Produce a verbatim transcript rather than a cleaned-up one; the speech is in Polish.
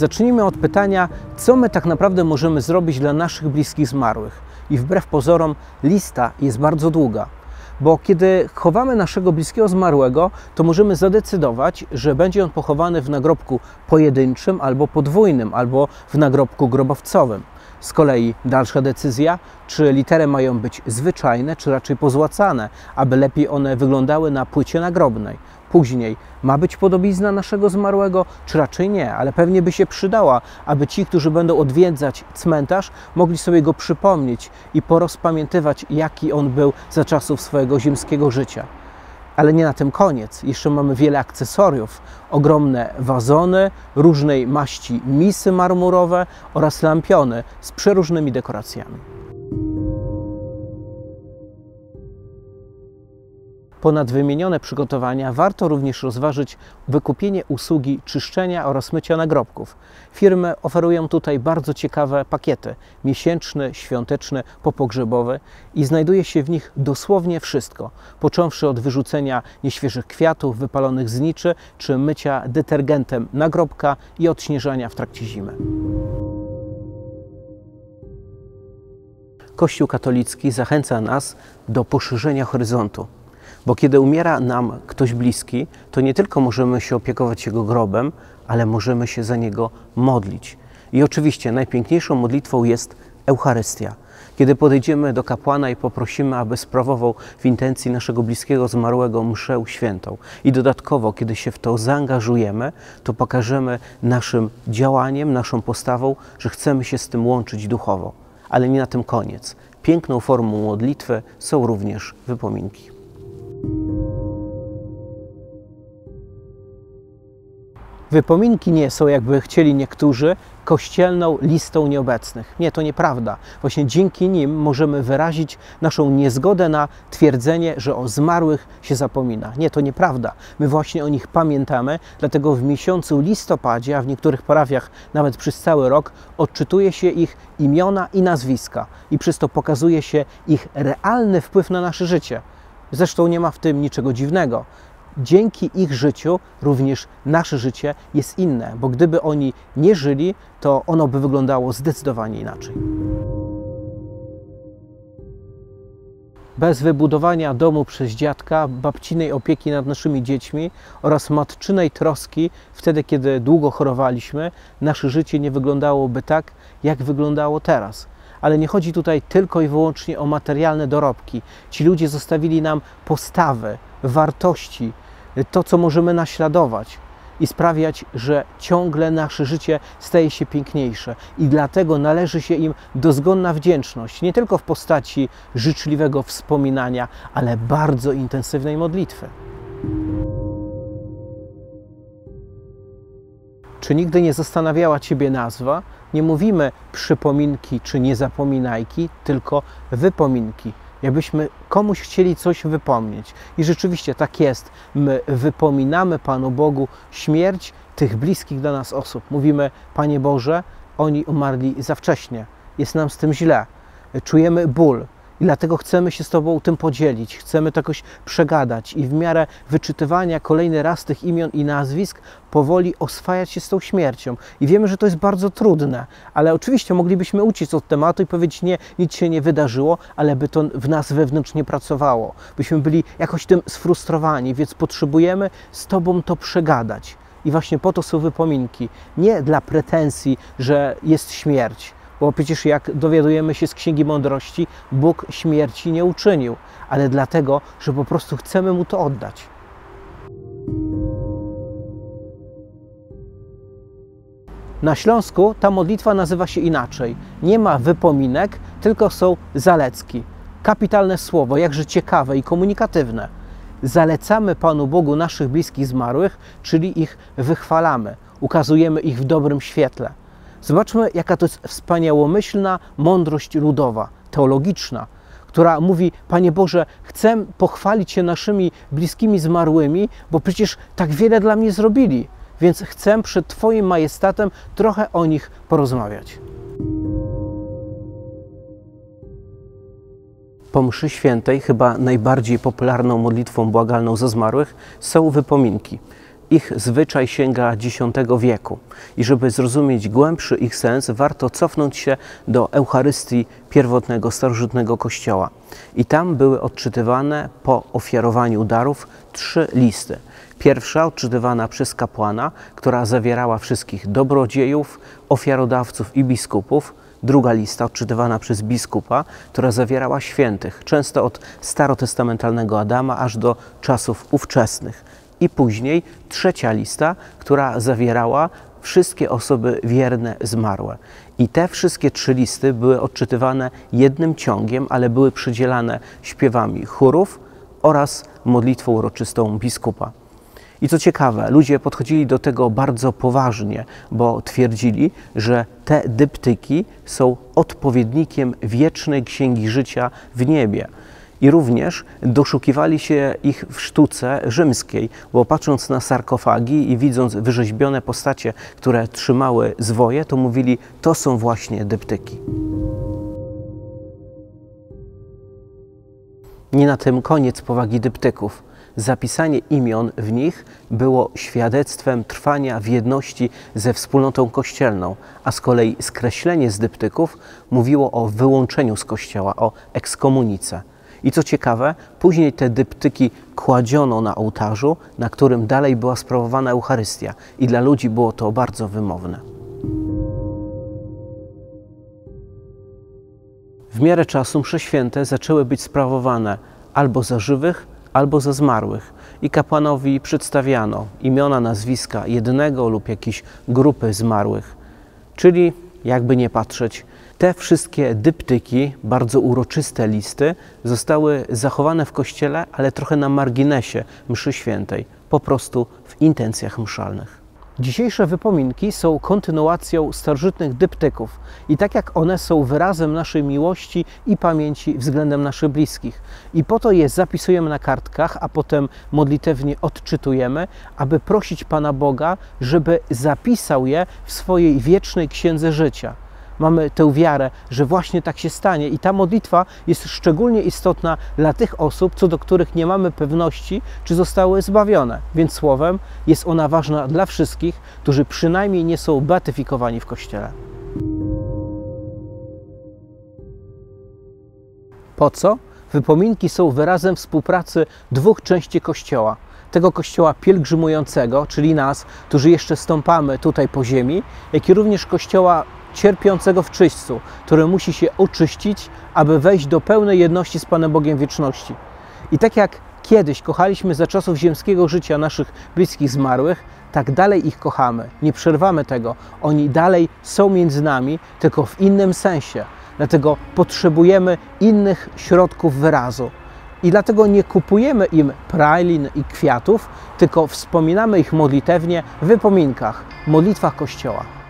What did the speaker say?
Zacznijmy od pytania, co my tak naprawdę możemy zrobić dla naszych bliskich zmarłych. I wbrew pozorom lista jest bardzo długa. Bo kiedy chowamy naszego bliskiego zmarłego, to możemy zadecydować, że będzie on pochowany w nagrobku pojedynczym albo podwójnym, albo w nagrobku grobowcowym. Z kolei dalsza decyzja, czy litery mają być zwyczajne, czy raczej pozłacane, aby lepiej one wyglądały na płycie nagrobnej. Później, ma być podobizna naszego zmarłego, czy raczej nie, ale pewnie by się przydała, aby ci, którzy będą odwiedzać cmentarz, mogli sobie go przypomnieć i porozpamiętywać, jaki on był za czasów swojego ziemskiego życia. Ale nie na tym koniec. Jeszcze mamy wiele akcesoriów, ogromne wazony, różnej maści misy marmurowe oraz lampiony z przeróżnymi dekoracjami. Ponad wymienione przygotowania warto również rozważyć wykupienie usługi czyszczenia oraz mycia nagrobków. Firmy oferują tutaj bardzo ciekawe pakiety miesięczny, świąteczny, popogrzebowy i znajduje się w nich dosłownie wszystko, począwszy od wyrzucenia nieświeżych kwiatów, wypalonych zniczy, czy mycia detergentem nagrobka i odśnieżania w trakcie zimy. Kościół katolicki zachęca nas do poszerzenia horyzontu. Bo kiedy umiera nam ktoś bliski, to nie tylko możemy się opiekować jego grobem, ale możemy się za niego modlić. I oczywiście najpiękniejszą modlitwą jest Eucharystia. Kiedy podejdziemy do kapłana i poprosimy, aby sprawował w intencji naszego bliskiego zmarłego mszę świętą. I dodatkowo, kiedy się w to zaangażujemy, to pokażemy naszym działaniem, naszą postawą, że chcemy się z tym łączyć duchowo. Ale nie na tym koniec. Piękną formą modlitwy są również wypominki. Wypominki nie są, jakby chcieli niektórzy, kościelną listą nieobecnych. Nie, to nieprawda. Właśnie dzięki nim możemy wyrazić naszą niezgodę na twierdzenie, że o zmarłych się zapomina. Nie, to nieprawda. My właśnie o nich pamiętamy, dlatego w miesiącu listopadzie, a w niektórych parafiach nawet przez cały rok, odczytuje się ich imiona i nazwiska i przez to pokazuje się ich realny wpływ na nasze życie. Zresztą nie ma w tym niczego dziwnego. Dzięki ich życiu również nasze życie jest inne, bo gdyby oni nie żyli, to ono by wyglądało zdecydowanie inaczej. Bez wybudowania domu przez dziadka, babcinej opieki nad naszymi dziećmi oraz matczynej troski wtedy, kiedy długo chorowaliśmy, nasze życie nie wyglądałoby tak, jak wyglądało teraz. Ale nie chodzi tutaj tylko i wyłącznie o materialne dorobki. Ci ludzie zostawili nam postawy, wartości, to, co możemy naśladować i sprawiać, że ciągle nasze życie staje się piękniejsze. I dlatego należy się im dozgonna wdzięczność, nie tylko w postaci życzliwego wspominania, ale bardzo intensywnej modlitwy. Czy nigdy nie zastanawiała Ciebie nazwa? Nie mówimy przypominki czy niezapominajki, tylko wypominki. Jakbyśmy komuś chcieli coś wypomnieć. I rzeczywiście tak jest. My wypominamy Panu Bogu śmierć tych bliskich dla nas osób. Mówimy, Panie Boże, oni umarli za wcześnie. Jest nam z tym źle. Czujemy ból. I dlatego chcemy się z Tobą tym podzielić, chcemy to jakoś przegadać i w miarę wyczytywania kolejny raz tych imion i nazwisk powoli oswajać się z tą śmiercią. I wiemy, że to jest bardzo trudne, ale oczywiście moglibyśmy uciec od tematu i powiedzieć, nie, nic się nie wydarzyło, ale by to w nas wewnętrznie pracowało. Byśmy byli jakoś tym sfrustrowani, więc potrzebujemy z Tobą to przegadać. I właśnie po to są wypominki, nie dla pretensji, że jest śmierć. Bo przecież jak dowiadujemy się z Księgi Mądrości, Bóg śmierci nie uczynił, ale dlatego, że po prostu chcemy Mu to oddać. Na Śląsku ta modlitwa nazywa się inaczej. Nie ma wypominek, tylko są zalecki. Kapitalne słowo, jakże ciekawe i komunikatywne. Zalecamy Panu Bogu naszych bliskich zmarłych, czyli ich wychwalamy, ukazujemy ich w dobrym świetle. Zobaczmy, jaka to jest wspaniałomyślna mądrość ludowa, teologiczna, która mówi, Panie Boże, chcę pochwalić się naszymi bliskimi zmarłymi, bo przecież tak wiele dla mnie zrobili, więc chcę przed Twoim majestatem trochę o nich porozmawiać. Po mszy świętej chyba najbardziej popularną modlitwą błagalną za zmarłych są wypominki. ich zwyczaj sięga dziesiątego wieku i żeby zrozumieć głębszy ich sens, warto cofnąć się do Eucharystii pierwotnego, starożytnego Kościoła. I tam były odczytywane po ofiarowaniu darów trzy listy. Pierwsza odczytywana przez kapłana, która zawierała wszystkich dobrodziejów, ofiarodawców i biskupów. Druga lista odczytywana przez biskupa, która zawierała świętych, często od starotestamentalnego Adama aż do czasów ówczesnych. I później trzecia lista, która zawierała wszystkie osoby wierne zmarłe. I te wszystkie trzy listy były odczytywane jednym ciągiem, ale były przydzielane śpiewami chórów oraz modlitwą uroczystą biskupa. I co ciekawe, ludzie podchodzili do tego bardzo poważnie, bo twierdzili, że te dyptyki są odpowiednikiem wiecznej księgi życia w niebie. I również doszukiwali się ich w sztuce rzymskiej, bo patrząc na sarkofagi i widząc wyrzeźbione postacie, które trzymały zwoje, to mówili, to są właśnie dyptyki. Nie na tym koniec powagi dyptyków. Zapisanie imion w nich było świadectwem trwania w jedności ze wspólnotą kościelną, a z kolei skreślenie z dyptyków mówiło o wyłączeniu z kościoła, o ekskomunice. I co ciekawe, później te dyptyki kładziono na ołtarzu, na którym dalej była sprawowana Eucharystia i dla ludzi było to bardzo wymowne. W miarę czasu msze święte zaczęły być sprawowane albo za żywych, albo za zmarłych i kapłanowi przedstawiano imiona, nazwiska jednego lub jakiejś grupy zmarłych. Czyli, jakby nie patrzeć, te wszystkie dyptyki, bardzo uroczyste listy, zostały zachowane w Kościele, ale trochę na marginesie mszy świętej, po prostu w intencjach mszalnych. Dzisiejsze wypominki są kontynuacją starożytnych dyptyków i tak jak one są wyrazem naszej miłości i pamięci względem naszych bliskich. I po to je zapisujemy na kartkach, a potem modlitewnie odczytujemy, aby prosić Pana Boga, żeby zapisał je w swojej wiecznej księdze życia. Mamy tę wiarę, że właśnie tak się stanie i ta modlitwa jest szczególnie istotna dla tych osób, co do których nie mamy pewności, czy zostały zbawione. Więc słowem jest ona ważna dla wszystkich, którzy przynajmniej nie są beatyfikowani w Kościele. Po co? Wypominki są wyrazem współpracy dwóch części Kościoła. Tego Kościoła pielgrzymującego, czyli nas, którzy jeszcze stąpamy tutaj po ziemi, jak i również Kościoła cierpiącego w czyśćcu, który musi się oczyścić, aby wejść do pełnej jedności z Panem Bogiem wieczności. I tak jak kiedyś kochaliśmy za czasów ziemskiego życia naszych bliskich zmarłych, tak dalej ich kochamy. Nie przerwamy tego. Oni dalej są między nami, tylko w innym sensie. Dlatego potrzebujemy innych środków wyrazu. I dlatego nie kupujemy im pralin i kwiatów, tylko wspominamy ich modlitewnie w wypominkach, modlitwach Kościoła.